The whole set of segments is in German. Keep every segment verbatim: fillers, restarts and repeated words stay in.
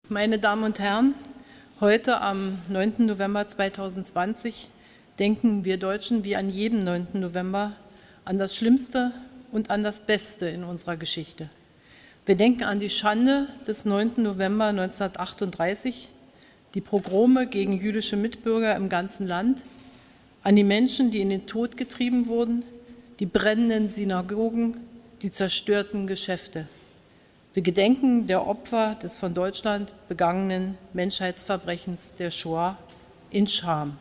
Meine Damen und Herren, heute am neunten November zweitausendzwanzig denken wir Deutschen wie an jedem neunten November an das Schlimmste und an das Beste in unserer Geschichte. Wir denken an die Schande des neunten November neunzehnhundertachtunddreißig, die Pogrome gegen jüdische Mitbürger im ganzen Land, an die Menschen, die in den Tod getrieben wurden, die brennenden Synagogen, die zerstörten Geschäfte. Wir gedenken der Opfer des von Deutschland begangenen Menschheitsverbrechens der Shoah in Scham.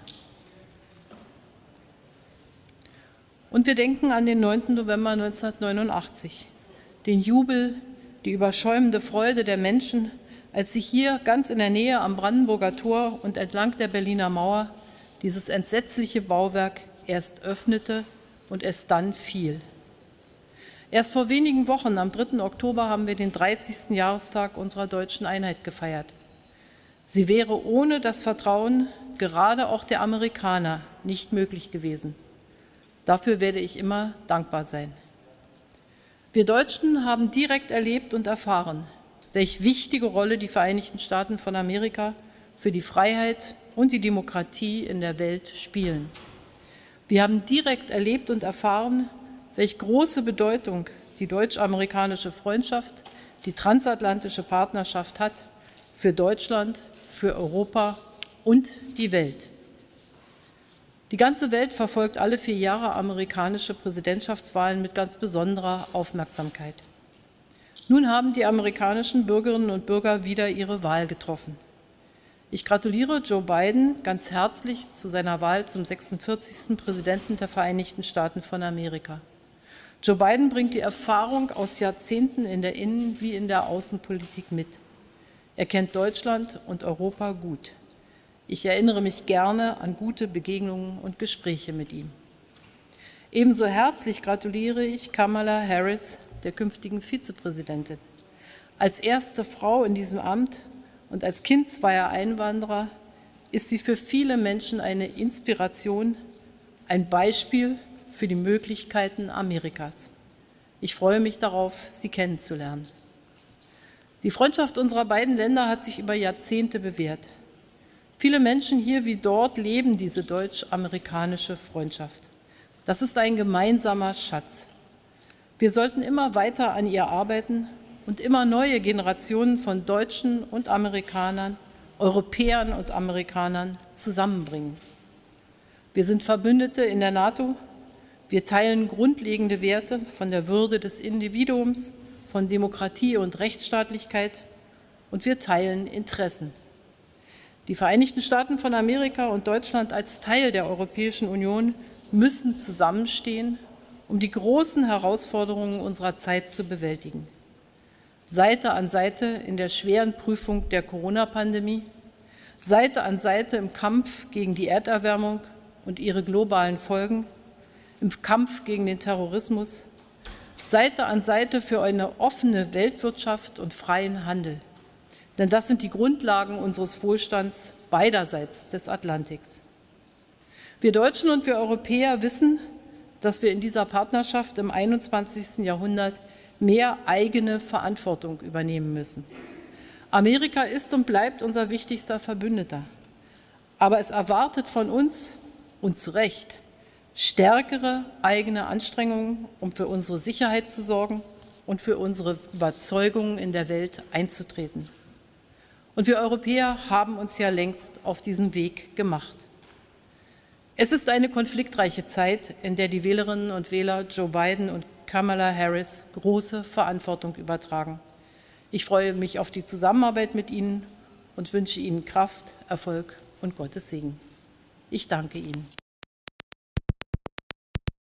Und wir denken an den neunten November neunzehnhundertneunundachtzig, den Jubel, die überschäumende Freude der Menschen, als sich hier ganz in der Nähe am Brandenburger Tor und entlang der Berliner Mauer dieses entsetzliche Bauwerk erst öffnete und es dann fiel. Erst vor wenigen Wochen, am dritten Oktober, haben wir den dreißigsten Jahrestag unserer deutschen Einheit gefeiert. Sie wäre ohne das Vertrauen, gerade auch der Amerikaner, nicht möglich gewesen. Dafür werde ich immer dankbar sein. Wir Deutschen haben direkt erlebt und erfahren, welche wichtige Rolle die Vereinigten Staaten von Amerika für die Freiheit und die Demokratie in der Welt spielen. Wir haben direkt erlebt und erfahren, welche große Bedeutung die deutsch-amerikanische Freundschaft, die transatlantische Partnerschaft hat für Deutschland, für Europa und die Welt. Die ganze Welt verfolgt alle vier Jahre amerikanische Präsidentschaftswahlen mit ganz besonderer Aufmerksamkeit. Nun haben die amerikanischen Bürgerinnen und Bürger wieder ihre Wahl getroffen. Ich gratuliere Joe Biden ganz herzlich zu seiner Wahl zum sechsundvierzigsten Präsidenten der Vereinigten Staaten von Amerika. Joe Biden bringt die Erfahrung aus Jahrzehnten in der Innen- wie in der Außenpolitik mit. Er kennt Deutschland und Europa gut. Ich erinnere mich gerne an gute Begegnungen und Gespräche mit ihm. Ebenso herzlich gratuliere ich Kamala Harris, der künftigen Vizepräsidentin. Als erste Frau in diesem Amt und als Kind zweier Einwanderer ist sie für viele Menschen eine Inspiration, ein Beispiel für die Möglichkeiten Amerikas. Ich freue mich darauf, Sie kennenzulernen. Die Freundschaft unserer beiden Länder hat sich über Jahrzehnte bewährt. Viele Menschen hier wie dort leben diese deutsch-amerikanische Freundschaft. Das ist ein gemeinsamer Schatz. Wir sollten immer weiter an ihr arbeiten und immer neue Generationen von Deutschen und Amerikanern, Europäern und Amerikanern zusammenbringen. Wir sind Verbündete in der NATO. Wir teilen grundlegende Werte von der Würde des Individuums, von Demokratie und Rechtsstaatlichkeit, und wir teilen Interessen. Die Vereinigten Staaten von Amerika und Deutschland als Teil der Europäischen Union müssen zusammenstehen, um die großen Herausforderungen unserer Zeit zu bewältigen. Seite an Seite in der schweren Prüfung der Corona-Pandemie, Seite an Seite im Kampf gegen die Erderwärmung und ihre globalen Folgen, im Kampf gegen den Terrorismus, Seite an Seite für eine offene Weltwirtschaft und freien Handel. Denn das sind die Grundlagen unseres Wohlstands beiderseits des Atlantiks. Wir Deutschen und wir Europäer wissen, dass wir in dieser Partnerschaft im einundzwanzigsten Jahrhundert mehr eigene Verantwortung übernehmen müssen. Amerika ist und bleibt unser wichtigster Verbündeter. Aber es erwartet von uns, und zu Recht, stärkere eigene Anstrengungen, um für unsere Sicherheit zu sorgen und für unsere Überzeugungen in der Welt einzutreten. Und wir Europäer haben uns ja längst auf diesen Weg gemacht. Es ist eine konfliktreiche Zeit, in der die Wählerinnen und Wähler Joe Biden und Kamala Harris große Verantwortung übertragen. Ich freue mich auf die Zusammenarbeit mit Ihnen und wünsche Ihnen Kraft, Erfolg und Gottes Segen. Ich danke Ihnen.